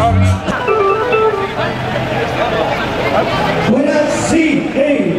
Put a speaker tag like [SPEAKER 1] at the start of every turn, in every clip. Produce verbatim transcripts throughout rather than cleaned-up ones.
[SPEAKER 1] Buenas, sí, hey.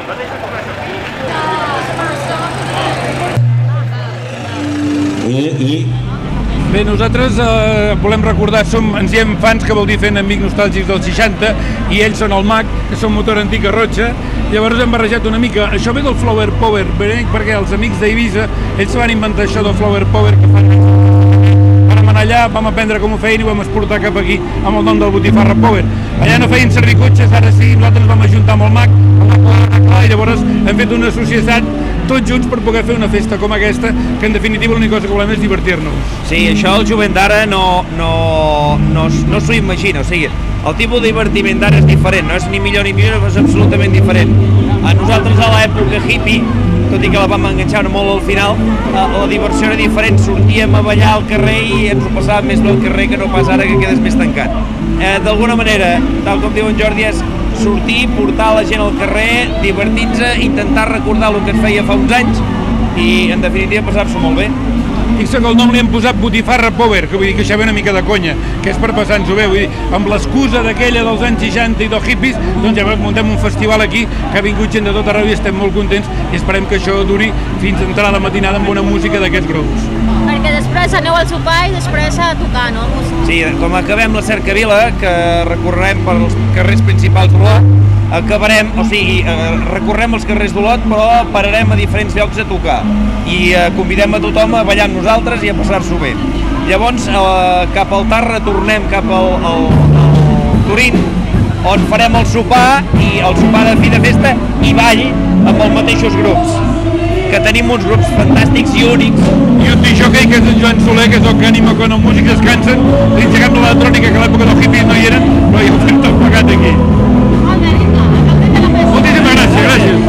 [SPEAKER 2] I, i...
[SPEAKER 3] Bé, nosaltres eh, volem recordar, som, ens diem fans, que vol dir fent amics nostàlgics dels seixanta, i ells són el M A C, que són motor antic a Rotxa. Llavors hem barrejat una mica, això ve del Flower Power, perquè els amics d'Eivissa, ells van inventar això del Flower Power, que fan... Vam anar allà, vam aprendre com ho feien i ho vam exportar cap aquí amb el nom del Botifarra Power. Allà no feien servir cotxes, ara sí, nosaltres vam ajuntar amb el M A C, amb la Power, i llavors hem fet una societat tots junts per poder fer una festa com aquesta, que en definitiva l'única cosa que volem és divertir-nos.
[SPEAKER 4] Sí, això el jovent d'ara no, no, no, no s'ho imagina, o sigui, el tipus de divertiment d'ara és diferent, no és ni millor ni millor, és absolutament diferent. A nosaltres a l'època hippie, tot i que la vam enganxar molt al final, la diversió era diferent, sortíem a ballar al carrer i ens ho passàvem més bé al carrer que no pas ara que quedes més tancat. Eh, D'alguna manera, tal com diu en Jordi, és sortir, portar la gent al carrer, divertir-se, intentar recordar el que es feia fa uns anys i, en definitiva, passar-s'ho molt bé.
[SPEAKER 3] Fixa que el nom li hem posat Botifarra Power, que vull dir que això ve una mica de conya, que és per passar-nos-ho bé, vull dir, amb l'excusa d'aquella dels anys seixanta i dels hippies, doncs ja muntem un festival aquí, que ha vingut gent de tot arreu i estem molt contents i esperem que això duri fins a entrar a la matinada amb bona música d'aquests grups.
[SPEAKER 5] Perquè després aneu al sopar i després a tocar, no?
[SPEAKER 4] Sí, com acabem la cercavila, que recorrem pels carrers principals d'Olot, acabarem, o sigui, recorrem els carrers d'Olot, però pararem a diferents llocs a tocar i convidem a tothom a ballar amb nosaltres i a passar-s'ho bé. Llavors, cap al tard retornem cap al, al, al Turín, on farem el sopar i el sopar de fi de festa i ball amb els mateixos grups, que tenim uns grups fantàstics i únics.
[SPEAKER 3] I un disjockey que és en Joan Soler, que és el que anima quan els músics descansen, li engeguem l'electrònica, que a l'època dels hippies no hi eren, però ja ho fem tot plegat aquí. Moltíssimes gràcies, gràcies.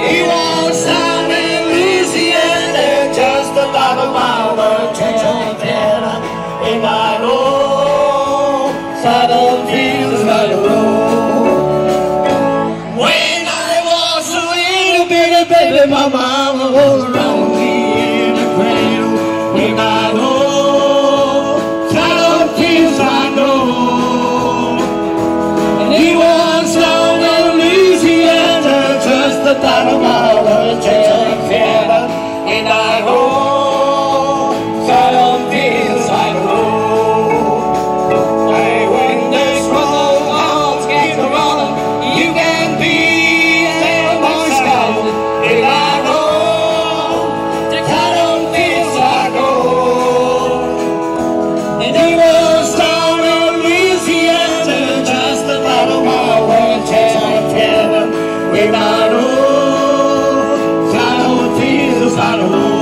[SPEAKER 1] My mama was around me in the cradle. When I know, child tears I know. And he was down in Louisiana, just about a mile of jail heaven. And I know, child tears I know. Hey, when this roll on keeps rolling, you can be a Boy Scout. And I know the cotton fields I go. And he was down in Louisiana, just about a mile away, telling heaven. When I know cotton fields I know.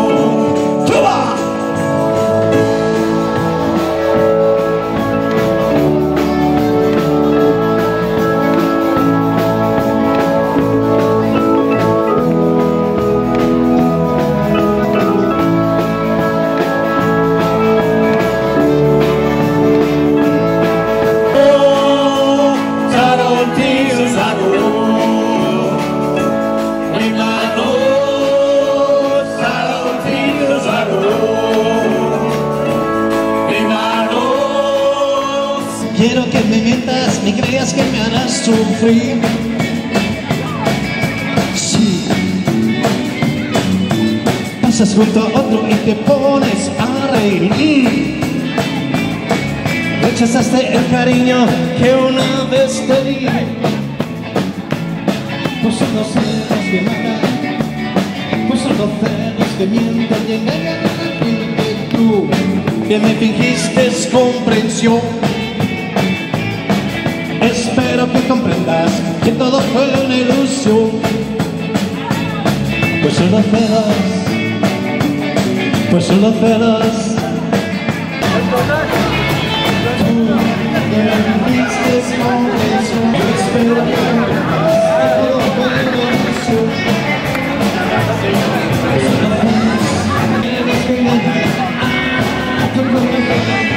[SPEAKER 6] Quiero que me mientas, ni creas que me harás sufrir. Sí. Pasas junto a otro y te pones a reír. Rechazaste el cariño que una vez te di. Pues son los celos que matan, pues son los celos que mienten y engañan a la gente. Tú que me fingiste comprensión. Espero que comprendas que todo fue una ilusión. Pues son los celos, pues son los celos. Tú que me diste comprensión. Espero que comprendas que todo fue una ilusión. Pues son los celos. Tienes que engañar a tu corazón.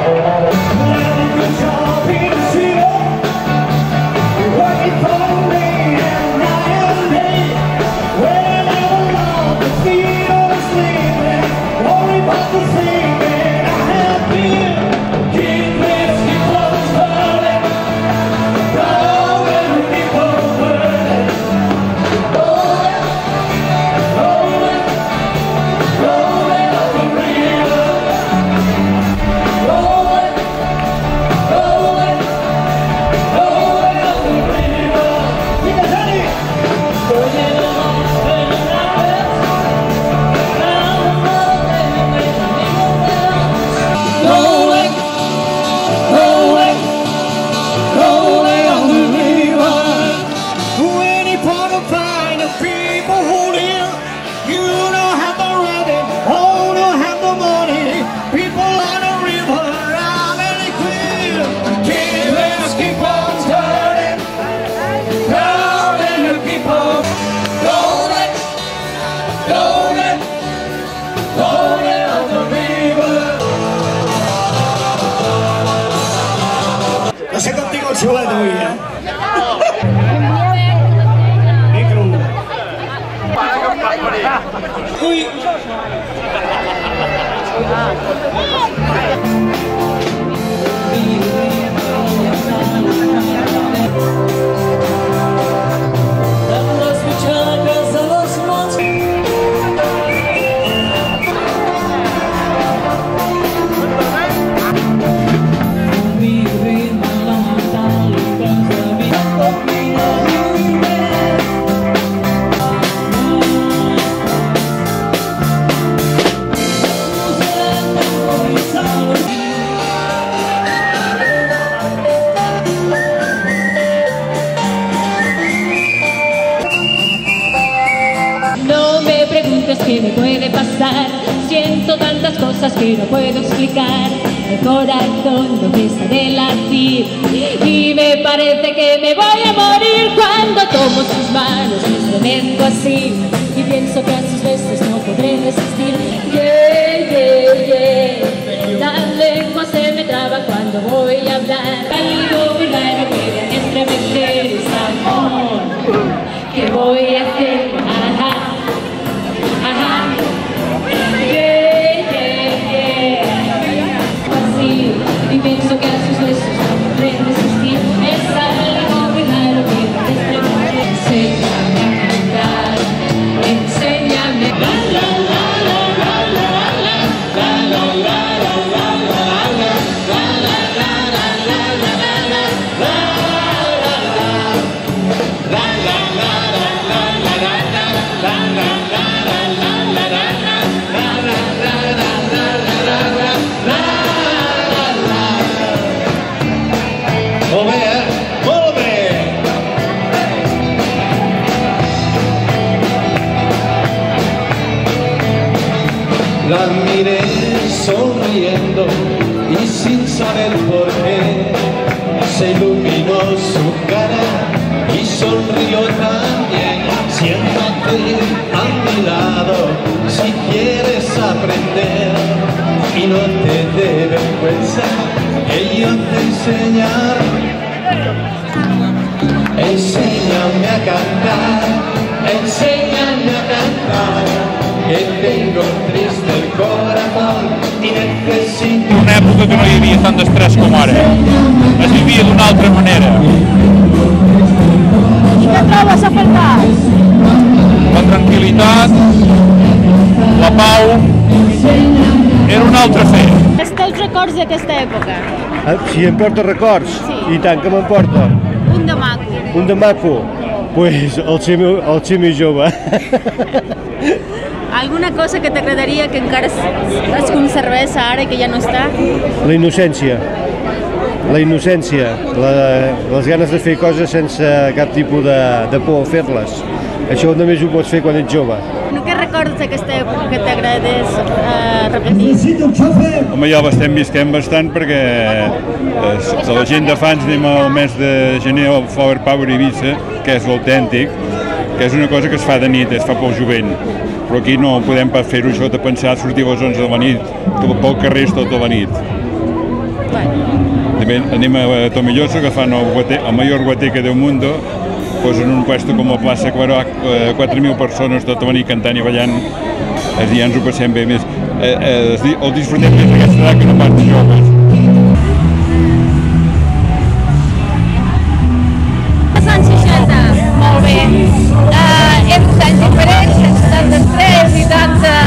[SPEAKER 1] Pasé contigo el chulet avui, eh? Micro. Ui!
[SPEAKER 7] ¿Qué me puede pasar? Siento tantas cosas que no puedo explicar. El corazón no deja de latir y me parece que me voy a morir cuando tomo sus manos. Me estremezco así y pienso que a sus besos no podré resistir. Yeah, yeah, yeah. La lengua se me traba cuando voy a hablar. Algo muy raro que me estremecer es amor. ¿Qué voy a hacer? Ajá. Y pienso que a sus besos no podré resistir. Es algo muy raro que me estremece. Enséñame a cantar, enséñame. La la la la la la la la la la la
[SPEAKER 1] Molt bé, eh? Molt bé! La miré sonriendo y sin saber por qué se iluminó su cara y sonrió también. Siéntate a mi lado si quieres aprender y no te dé vergüenza que yo te enseñaré. Enséñame a cantar, enséñame a cantar, que tengo triste el corazón y necesito...
[SPEAKER 3] Una època que no hi havia tant d'estrès com ara. Es vivia d'una altra manera.
[SPEAKER 5] I què trobes a faltar?
[SPEAKER 3] La tranquil·litat, la pau, era un altre fer.
[SPEAKER 5] Els teus records d'aquesta època?
[SPEAKER 8] Si em porta records?
[SPEAKER 5] Sí.
[SPEAKER 8] I tant que me'n porta.
[SPEAKER 5] Un de maco.
[SPEAKER 8] Un de maco? Pues el ser meu, el ser més jove.
[SPEAKER 5] Alguna cosa que t'agradaria que encara es, es conservés ara i que ja no està?
[SPEAKER 8] La innocència. La innocència. La, les ganes de fer coses sense cap tipus de, de por a fer-les. Això només ho pots fer quan ets jove.
[SPEAKER 5] Què recordes d'aquesta època que t'agradés eh, repetir?
[SPEAKER 9] Home, ja l'estem visquent bastant perquè eh, de la gent de fans anem al mes de gener al Flower Power Ibiza, que és l'autèntic, que és una cosa que es fa de nit, es fa pel jovent. Però aquí no podem pas fer-ho això de pensar sortir a les onze de la nit, pel carrer és tota la nit. També anem a Tomelloso, que fan el, guate, el major guateque del mundo, pues en un puesto com a plaça Clarà, quatre mil persones tot venir cantant i ballant, és dir, ja ens ho passem bé més. Eh, eh, el disfrutem més d'aquesta edat que no pas joves.
[SPEAKER 10] Els anys seixanta, molt bé. Uh, eren uns anys diferents, sense tant d'estrès i tanta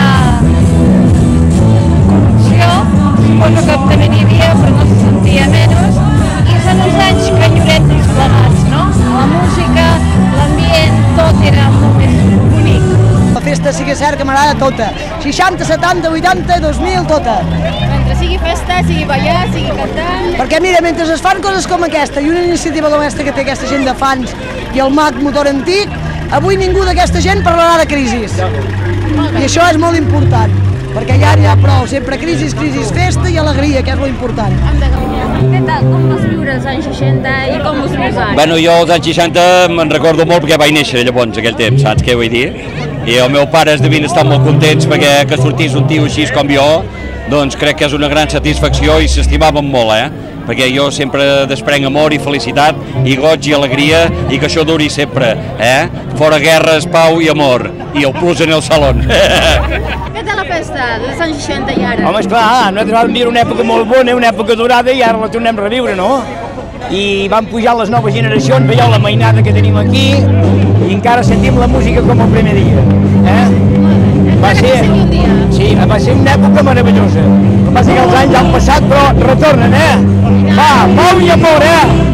[SPEAKER 10] corrupció, suposo que també n'hi havia, però no se sentia menys, i són uns anys canyorets plegats, no? La música, l'ambient, tot era molt més bonic.
[SPEAKER 11] La festa sí que és cert que m'agrada tota, seixanta, setanta, vuitanta, dos mil, tota.
[SPEAKER 5] Mentre sigui festa, sigui ballar, sigui cantar...
[SPEAKER 11] Perquè mira, mentre es fan coses com aquesta i una iniciativa com aquesta que té aquesta gent de fans i el mag motor antic, avui ningú d'aquesta gent parlarà de crisis. I això és molt important, perquè ja n'hi ha prou, sempre crisis, crisis, festa i alegria, que és lo important.
[SPEAKER 5] Què tal, com vas viure els anys seixanta i com us vius ara?
[SPEAKER 12] Bueno, jo els anys seixanta me'n recordo molt perquè vaig néixer llavors, aquell temps, saps què vull dir? I els meus pares devien estar molt contents perquè que sortís un tio així com jo, doncs crec que és una gran satisfacció i s'estimaven molt, eh? Perquè jo sempre desprenc amor i felicitat i goig i alegria i que això duri sempre, eh? Fora guerres, pau i amor, i el plus en el salón.
[SPEAKER 5] Què tal la festa dels anys seixanta i ara?
[SPEAKER 13] Home, esclar, nosaltres vam viure una època molt bona, una època durada i ara la tornem a reviure, no? I van pujar les noves generacions, veieu la mainada que tenim aquí i encara sentim la música com el primer dia. Eh? Va ser, sí, va ser una època meravellosa. Va ser que els anys han passat però retornen, eh? Va, pau i amor, eh?